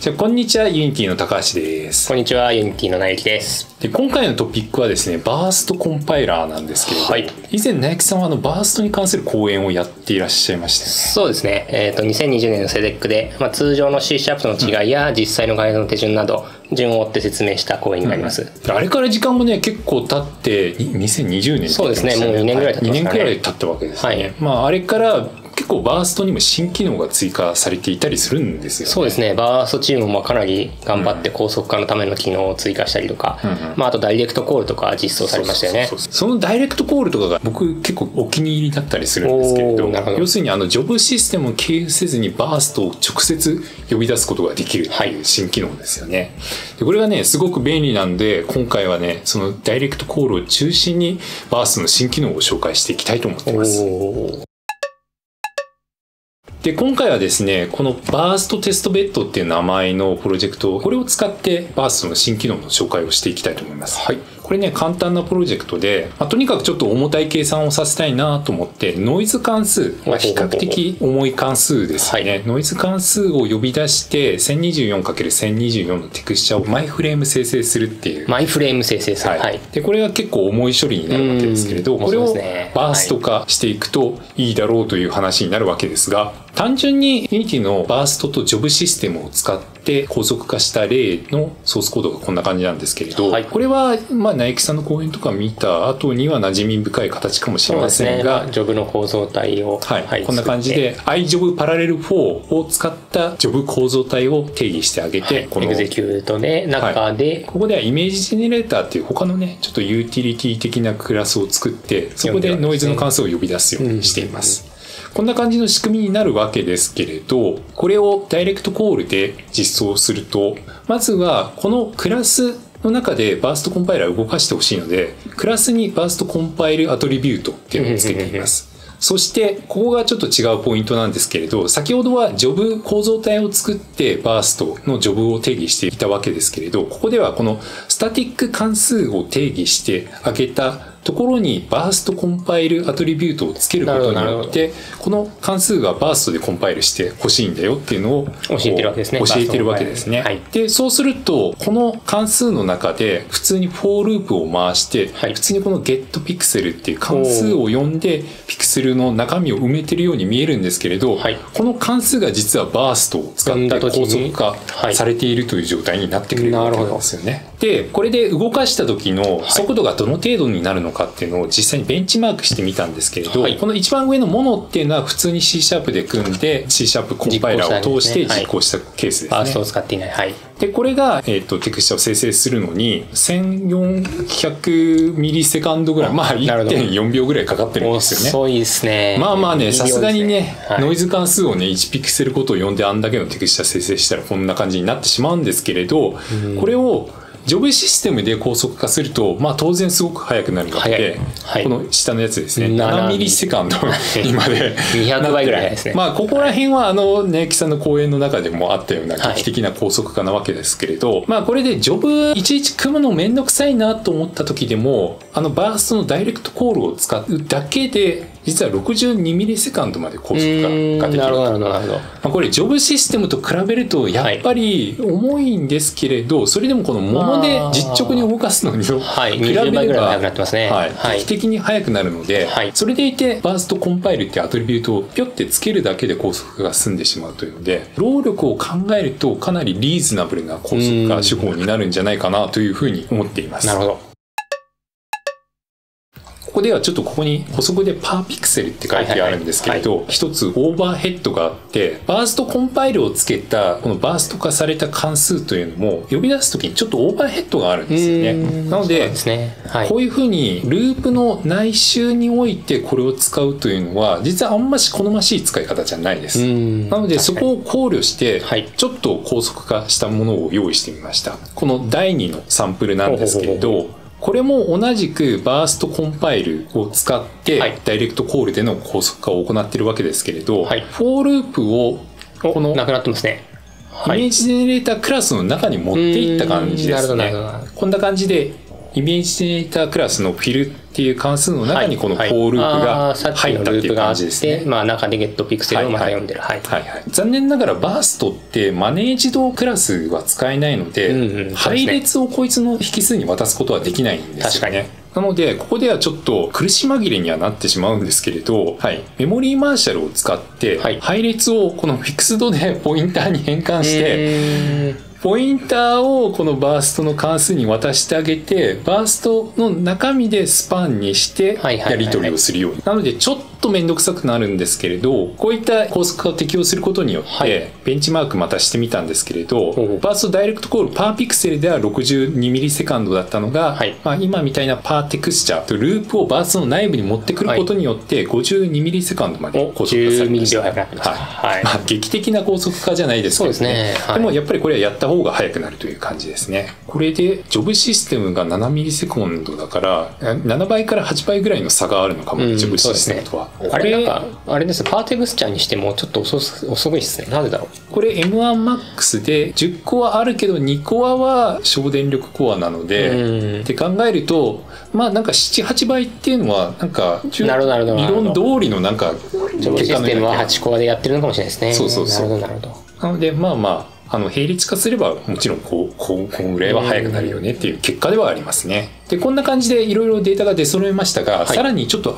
じゃあこんにちは、ユニティの高橋です。 こんにちは、ユニティのなゆきです。 で、今回のトピックはですね、バーストコンパイラーなんですけれど、はい、以前なゆきさんはバーストに関する講演をやっていらっしゃいましたよね。 そうですね。2020年のセデックで、通常の C# の違いや実際の開発の手順など、順を追って説明した講演になります。 あれから時間もね、結構経って、2020年って言ってましたね。 そうですね、もう2年ぐらい経ってましたね。2 年くらい経ったわけですね。はい、あれから結構バーストにも新機能が追加されていたりするんですよね。 そうですね。バーストチームもかなり頑張って高速化のための機能を追加したりとか、あとダイレクトコールとか実装されましたよね。 そのダイレクトコールとかが僕結構お気に入りだったりするんですけれど、要するにジョブシステムを経由せずにバーストを直接呼び出すことができるっていう新機能ですよね。でこれがねすごく便利なんで、今回はねそのダイレクトコールを中心にバーストの新機能を紹介していきたいと思っています。で今回はですね、このバーストテストベッドっていう名前のプロジェクト、これを使ってバーストの新機能の紹介をしていきたいと思います。はい、これね簡単なプロジェクトで、とにかくちょっと重たい計算をさせたいなと思って、ノイズ関数、比較的重い関数ですね、ノイズ関数を呼び出して 1024×1024 のテクスチャをマイフレーム生成するっていう。 マイフレーム生成する、 はい、でこれが結構重い処理になるわけですけれど、これをバースト化していくといいだろうという話になるわけですが、単純に Unity のバーストとジョブシステムを使って高速化した例のソースコードがこんな感じなんですけれど、これはなゆきさんの講演とか見た後には馴染み深い形かもしれませんが、 ジョブの構造体を、 こんな感じで iJob パラレル4を使ったジョブ構造体を定義してあげて、 このエグゼキュートで中で、 ここではイメージジェネレーターっていう他のねちょっとユーティリティ的なクラスを作って、そこでノイズの関数を呼び出すようにしています。こんな感じの仕組みになるわけですけれど、これをダイレクトコールで実装すると、まずはこのクラスの中でバーストコンパイラーを動かしてほしいので、クラスにバーストコンパイルアトリビュートっていうのをつけています。そしてここがちょっと違うポイントなんですけれど、先ほどはジョブ構造体を作ってバーストのジョブを定義していたわけですけれど、ここではこのスタティック関数を定義してあげたところにバーストコンパイルアトリビュートをつけることによって、この関数がバーストでコンパイルしてほしいんだよっていうのを教えてるわけですね。 教えてるわけですね。で、そうするとこの関数の中で普通にフォーループを回して、普通にこの getPixel っていう関数を呼んでピクセルの中身を埋めてるように見えるんですけれど、この関数が実はバーストを使って高速化されているという状態になってくれるわけなんですよね。で、これで動かした時の速度がどの程度になるのかっていうのを実際にベンチマークしてみたんですけれど、この一番上のものっていうのは普通に C# で組んで C# コンパイラーを通して実行したケースですね。 バーストを使っていない。 でこれが、テクスチャを生成するのに1400ミリセカンドぐらい、1.4 秒ぐらいかかってるんですよね。 遅いですね。 さすがにね、ノイズ関数をね1ピクセルごと呼んであんだけのテクスチャ生成したらこんな感じになってしまうんですけれど、これをジョブシステムで高速化すると、当然すごく速くなるので、この下のやつですね、7ミリセカンドにまで 200倍ぐらいですね。 ここら辺はなゆきさんの講演の中でもあったような劇的な高速化なわけですけれど、これでジョブいちいち組むのめんどくさいなと思った時でも、バーストのダイレクトコールを使うだけで実は62ミリセカンドまで高速化ができる。これジョブシステムと比べるとやっぱり重いんですけれど、それでもこのもので実直に動かすのに比べれば劇的に速くなるので、それでいてバーストコンパイルっていうアトリビュートをピョってつけるだけで高速化が済んでしまうというので、労力を考えるとかなりリーズナブルな高速化手法になるんじゃないかなというふうに思っています。 なるほど。 ここではちょっとここに補足でパーピクセルって書いてあるんですけれど、一つオーバーヘッドがあって、バーストコンパイルをつけたこのバースト化された関数というのも呼び出すときにちょっとオーバーヘッドがあるんですよね。なのでこういうふうにループの内周においてこれを使うというのは実はあんまし好ましい使い方じゃないです。なのでそこを考慮してちょっと高速化したものを用意してみました。この第2のサンプルなんですけれど、これも同じくバーストコンパイルを使ってダイレクトコールでの高速化を行っているわけですけれど、フォーループをこのなくなってますね。 イメージジェネレータークラスの中に持っていった感じですね。こんな感じでイメージジェネレータークラスのフィルっていう関数の中にこのフォーループが入ったっていう感じですね。 まあ中でゲットピクセルをまた読んでる。 残念ながらバーストってマネージドクラスは使えないので、配列をこいつの引数に渡すことはできないんですよね。なのでここではちょっと苦し紛れにはなってしまうんですけれど、メモリーマーシャルを使って配列をこのフィクスドでポインターに変換して、ポインターをこのバーストの関数に渡してあげて、バーストの中身でスパンにしてやり取りをするように。なのでちょっとめんどくさくなるんですけれど、こういった高速化を適用することによってベンチマークまたしてみたんですけれど、バーストダイレクトコールパーピクセルでは62ミリセカンドだったのが、今みたいなパーテクスチャーとループをバーストの内部に持ってくることによって52ミリセカンドまで高速化されました。劇的な高速化じゃないですけどね。でもやっぱりこれはやった方が早くなるという感じですね。これでジョブシステムが7ミリセコンドだから7倍から8倍ぐらいの差があるのかもね、ジョブシステムとは。 あれです、パーテクスチャーにしてもちょっと遅いですね。なんでだろう。 これ M1MAX で10コアあるけど2コアは省電力コアなので、って考えるとまあなんか 7,8 倍っていうのはなんか理論通りのなんかジョブシステムは8コアでやってるのかもしれないですね。なるほど。 なのでまあ並列化すればもちろんこんぐらいは速くなるよねっていう結果ではありますね。でこんな感じでいろいろデータが出揃えましたが、さらにちょっと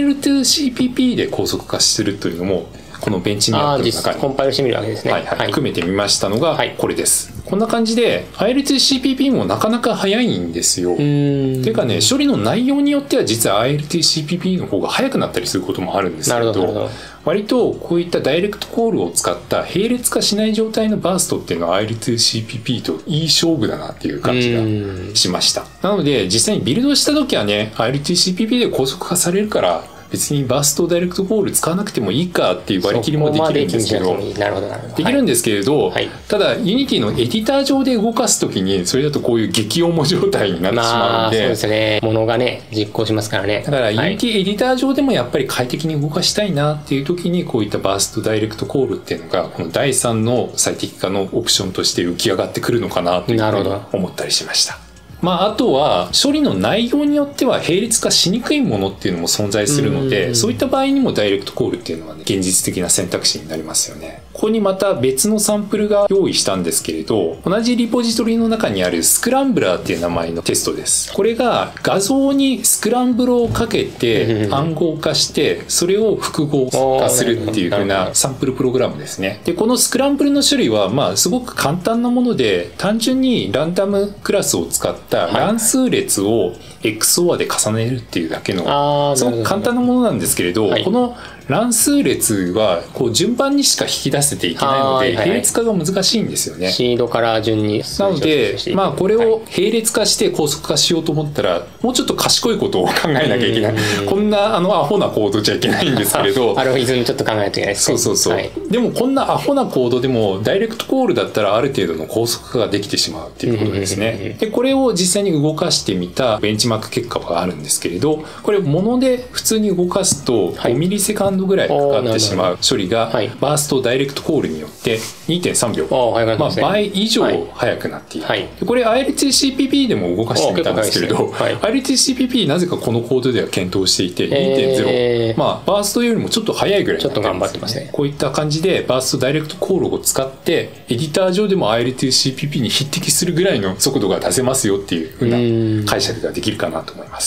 IL2CPP で高速化するというのもこのベンチマークの中にコンパイルしてみるわけですね。 含めてみましたのがこれです。こんな感じで IL2CPP もなかなか速いんですよ。っていうかね、処理の内容によっては実は IL2CPP の方が速くなったりすることもあるんですけど、割とこういったダイレクトコールを使った並列化しない状態のバーストっていうのは IL2CPP といい勝負だなっていう感じがしました。なので実際にビルドした時はね IL2CPP で高速化されるから別にバーストダイレクトコール使わなくてもいいかっていう割り切りもできるんですけど、できるんですけれど、ただ Unity のエディター上で動かすときにそれだとこういう激重状態になってしまうので、 そうですね、ものがね実行しますからね。 だから Unity エディター上でもやっぱり快適に動かしたいなっていう時にこういったバーストダイレクトコールっていうのがこの第3の最適化のオプションとして浮き上がってくるのかなというふうに思ったりしました。あとは処理の内容によっては並列化しにくいものっていうのも存在するので、そういった場合にもダイレクトコールっていうのはね現実的な選択肢になりますよね。ここにまた別のサンプルが用意したんですけれど、同じリポジトリの中にあるスクランブラーっていう名前のテストです。これが画像にスクランブルをかけて暗号化してそれを複合化するっていう風なサンプルプログラムですね。でこのスクランブルの処理はすごく簡単なもので、単純にランダムクラスを使った乱数列を XOR で重ねるっていうだけのすごく簡単なものなんですけれど、この乱数列はこう順番にしか引き出せていけないので並列化が難しいんですよね。 シードから順になのでこれを並列化して高速化しようと思ったらもうちょっと賢いことを考えなきゃいけない。こんなアホなコードじゃいけないんですけれどアルゴリズムちょっと考えないといけないですね。 そう、でもこんなアホなコードでもダイレクトコールだったらある程度の高速化ができてしまうっていうことですね。でこれを実際に動かしてみたベンチマーク結果があるんですけれど、これもので普通に動かすと5ミリセカンドぐらいかかってしまう処理がバーストダイレクトコールによって 2.3 秒倍以上速くなっている。これ IL2CPP でも動かしてみたんですけれど、IL2CPP なぜかこのコードでは検討していて 2.0、バーストよりもちょっと速いぐらいになってるんですね。 ちょっと頑張ってますね。 こういった感じでバーストダイレクトコールを使ってエディター上でも IL2CPP に匹敵するぐらいの速度が出せますよっていう風な解釈ができるかなと思います。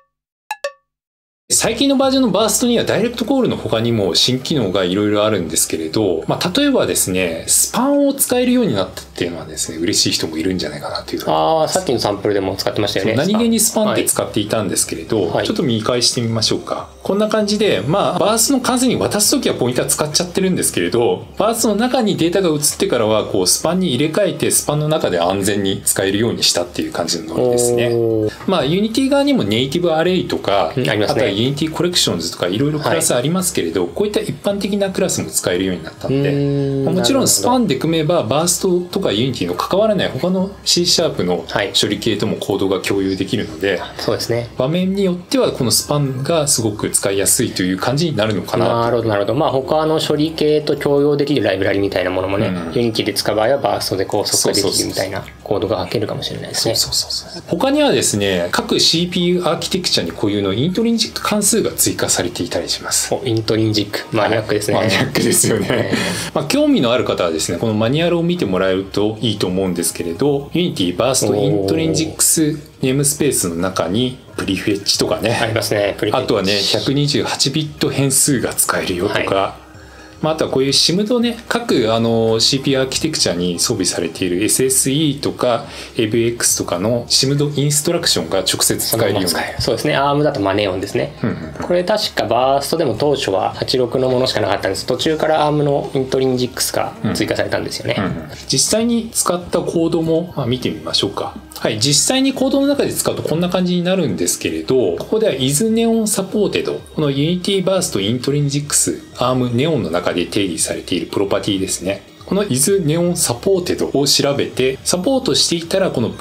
最近のバージョンのバーストにはダイレクトコールの他にも新機能がいろいろあるんですけれど、例えばですねスパンを使えるようになったっていうのはですね嬉しい人もいるんじゃないかなというふうに思います。 さっきのサンプルでも使ってましたよね。 何気にスパンって使っていたんですけれど、ちょっと見返してみましょうか。こんな感じでバーストの関数に渡すときはポインター使っちゃってるんですけれど、バーストの中にデータが移ってからはこうスパンに入れ替えてスパンの中で安全に使えるようにしたっていう感じのノリですね。Unity 側にもネイティブアレイとか、あとは Unity コレクションとかいろいろクラスありますけれど、こういった一般的なクラスも使えるようになったので、もちろんスパンで組めばバーストとか Unity の関わらない他の C# の処理系ともコードが共有できるので、 そうですね、 場面によってはこのスパンがすごく使いやすいという感じになるのかなと。 なるほどなるほど。他の処理系と共用できるライブラリみたいなものもね、Unity で使う場合はバーストで高速化できるみたいな、 コードが書けるかもしれないですね。 他にはですね、各 CPU アーキテクチャに固有のイントリンジック関数が追加されていたりします。 イントリンジック、マニアックですね。 マニアックですよね。興味のある方はですね、このマニュアルを見てもらえるといいと思うんですけれど、Unity Burst Intrinsics ネームスペースの中にプリフェッチとかね、 ありますね。 あとはね、128ビット変数が使えるよとか、あとはこういう SIMD ね、各CPU アーキテクチャに装備されている SSE とか AVX とかの SIMD インストラクションが直接使えるように。 そうですね。ARM だとネオンですね。これ確かバーストでも当初は86のものしかなかったんです。途中から ARM のイントリンジックスが追加されたんですよね。 実際に使ったコードも見てみましょうか。はい、実際にコードの中で使うとこんな感じになるんですけれど、ここでは is neon supported、 この Unity Burst Intrinsics ARM Neon の中で定義されているプロパティですね。この is neon supported を調べて、サポートしていたらこの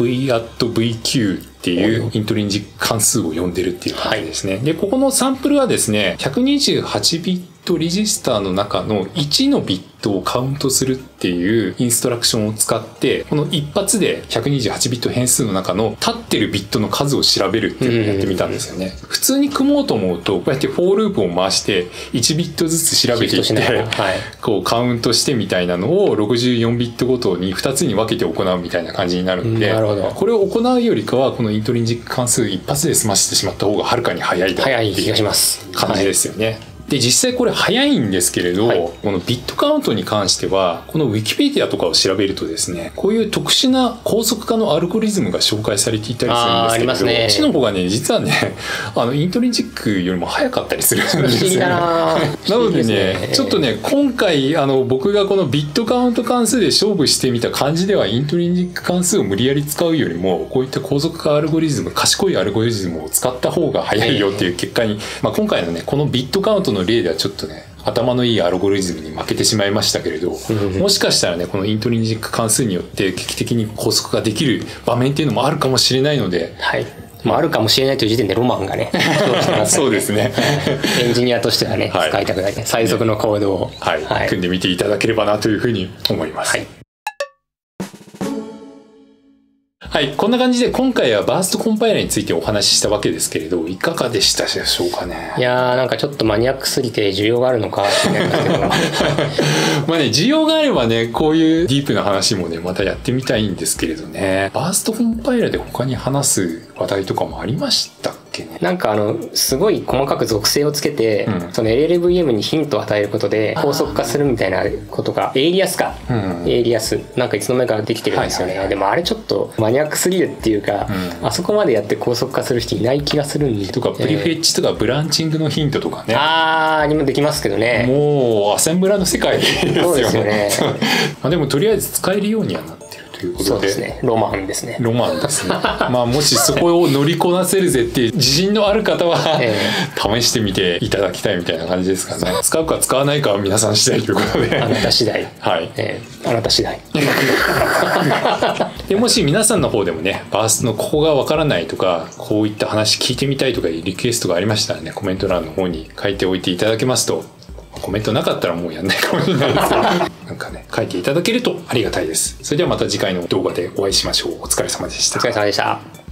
v@vq っていうイントリンジック関数を呼んでるっていう感じですね。で、ここのサンプルはですね、128ビットレジスターの中の1のビットをカウントするっていうインストラクションを使って、この一発で128ビット変数の中の立ってるビットの数を調べるっていうのをやってみたんですよね。普通に組もうと思うと、こうやってフォーループを回して1ビットずつ調べていって、こうカウントしてみたいなのを64ビットごとに2つに分けて行うみたいな感じになるんで、これを行うよりかはこのイントリンジック関数一発で済ませてしまった方がはるかに早いだろうっていう感じですよね。で、実際これ早いんですけれど、このビットカウントに関しては、このウィキペディアとかを調べるとですね、こういう特殊な高速化のアルゴリズムが紹介されていたりするんですけれど、こっちの方がね、実はね、イントリンジックよりも早かったりするんですよ。なのでね、ちょっとね、今回僕がこのビットカウント関数で勝負してみた感じでは、イントリンジック関数を無理やり使うよりも、こういった高速化アルゴリズム、賢いアルゴリズムを使った方が早いよっていう結果に、今回のね、このビットカウントの例ではちょっとね、頭のいいアルゴリズムに負けてしまいましたけれど、もしかしたらね、このイントリンジック関数によって劇的に高速化できる場面っていうのもあるかもしれないので、 あるかもしれないという時点でロマンがねそうですね。 エンジニアとしてはね、使いたくない、最速のコードを、 組んでみていただければなというふうに思います。はい、こんな感じで今回はバーストコンパイラーについてお話ししたわけですけれど、いかがでしたでしょうかね。 いやー、なんかちょっとマニアックすぎて需要があるのかって思いますけど需要があればね、こういうディープな話もね、またやってみたいんですけれどね。バーストコンパイラーで他に話す話題とかもありましたっけね。 なんかすごい細かく属性をつけて、その LLVM にヒントを与えることで高速化するみたいなことが、エイリアスか、エイリアスなんかいつの間にかできてるんですよね。でもあれちょっとマニアックすぎるっていうか、あそこまでやって高速化する人いない気がするんで、 とかプリフェッチとかブランチングのヒントとかね、 にもできますけどね。 もうアセンブラの世界ですよね。 そうですよねでもとりあえず使えるようにはなってるということで、 そうですね、ロマンですね。 ロマンですね。もしそこを乗りこなせるぜっていう自信のある方は、試してみていただきたいみたいな感じですかね。使うか使わないかは皆さん次第ということで、 あなた次第。あなた次第。 で、もし皆さんの方でもね、バーストのここがわからないとか、こういった話聞いてみたいとかいうリクエストがありましたらね、コメント欄の方に書いておいていただけますと、コメントなかったらもうやんないかもしれないですけどなんかね、書いていただけるとありがたいです。それではまた次回の動画でお会いしましょう。お疲れ様でした。 お疲れ様でした。